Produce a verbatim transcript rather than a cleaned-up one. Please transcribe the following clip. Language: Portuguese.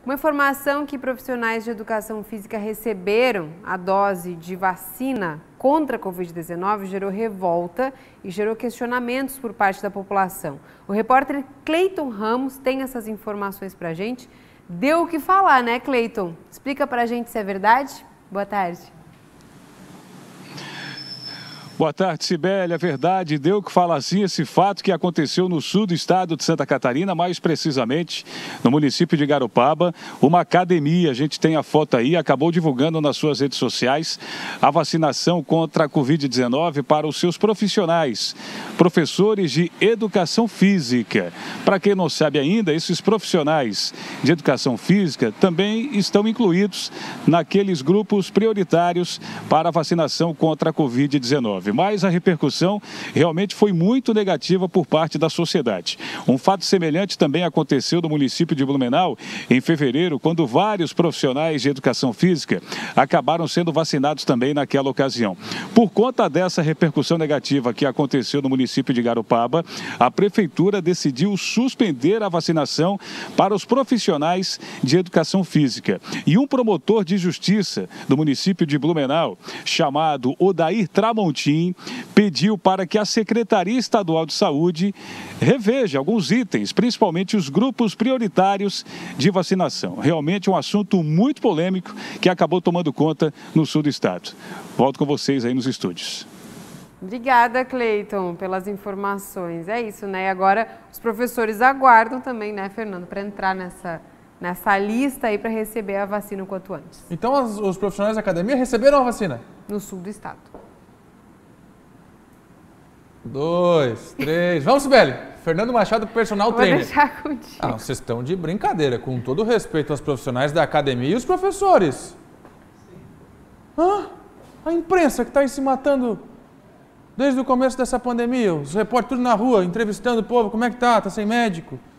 Uma informação que profissionais de educação física receberam a dose de vacina contra a covid dezenove gerou revolta e gerou questionamentos por parte da população. O repórter Cleiton Ramos tem essas informações pra gente. Deu o que falar, né, Cleiton? Explica pra gente se é verdade. Boa tarde. Boa tarde, Cibele. É verdade, deu o que falar sim esse fato que aconteceu no sul do estado de Santa Catarina, mais precisamente no município de Garopaba. Uma academia, a gente tem a foto aí, acabou divulgando nas suas redes sociais a vacinação contra a covid dezenove para os seus profissionais, professores de educação física. Para quem não sabe ainda, esses profissionais de educação física também estão incluídos naqueles grupos prioritários para a vacinação contra a covid dezenove. Mas a repercussão realmente foi muito negativa por parte da sociedade. Um fato semelhante também aconteceu no município de Blumenau em fevereiro, quando vários profissionais de educação física acabaram sendo vacinados também naquela ocasião. Por conta dessa repercussão negativa que aconteceu no município de Garopaba, a prefeitura decidiu suspender a vacinação para os profissionais de educação física. E um promotor de justiça do município de Blumenau, chamado Odair Tramontim, pediu para que a Secretaria Estadual de Saúde reveja alguns itens, principalmente os grupos prioritários de vacinação. Realmente um assunto muito polêmico que acabou tomando conta no sul do estado. Volto com vocês aí nos estúdios. Obrigada, Cleiton, pelas informações. É isso, né? E agora os professores aguardam também, né, Fernando, para entrar nessa, nessa lista aí para receber a vacina o quanto antes. Então os, os profissionais da academia receberam a vacina? No sul do estado. Dois, três. Vamos, Sibeli. Fernando Machado, personal Vou trainer. deixar contigo. Ah, vocês estão de brincadeira, com todo respeito aos profissionais da academia e os professores. Hã? A imprensa que está aí se matando desde o começo dessa pandemia, os repórteres tudo na rua, entrevistando o povo, como é que tá? Tá sem médico?